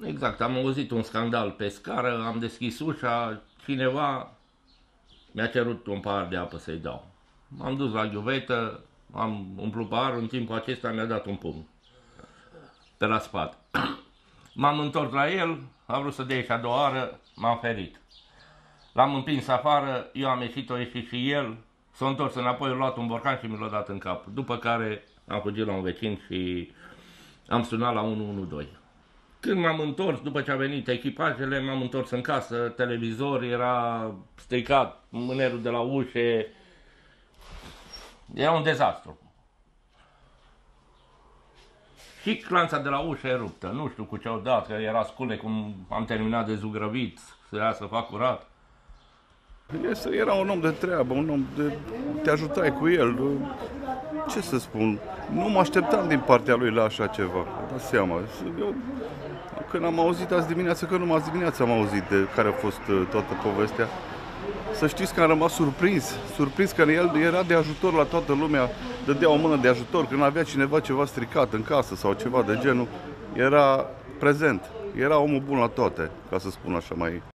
Exact, am auzit un scandal pe scară, am deschis ușa, cineva mi-a cerut un pahar de apă să-i dau. M-am dus la ghiuvetă, am umplut paharul, în timpul acesta mi-a dat un pumn pe la spate. M-am întors la el, a vrut să dea și a doua oară, m-am ferit. L-am împins afară, eu am ieșit, o ieșit și el, s-a întors înapoi, a luat un borcan și mi l-a dat în cap. După care am fugit la un vecin și am sunat la 112. Când m-am întors, după ce a venit echipajele, m-am întors în casă, televizor era stricat, mânerul de la ușe, era un dezastru. Și clanța de la ușă e ruptă, nu știu cu ce au dat, că era scule cum am terminat de zugrăvit, să ia să fac curat. Era un om de treabă, un om de... te ajutai cu el. Ce să spun, nu mă așteptam din partea lui la așa ceva, dați seama. Eu, când am auzit azi dimineață, că numai azi dimineață am auzit de care a fost toată povestea, să știți că am rămas surprins că el era de ajutor la toată lumea, dădea o mână de ajutor, când avea cineva ceva stricat în casă sau ceva de genul, era prezent, era omul bun la toate, ca să spun așa mai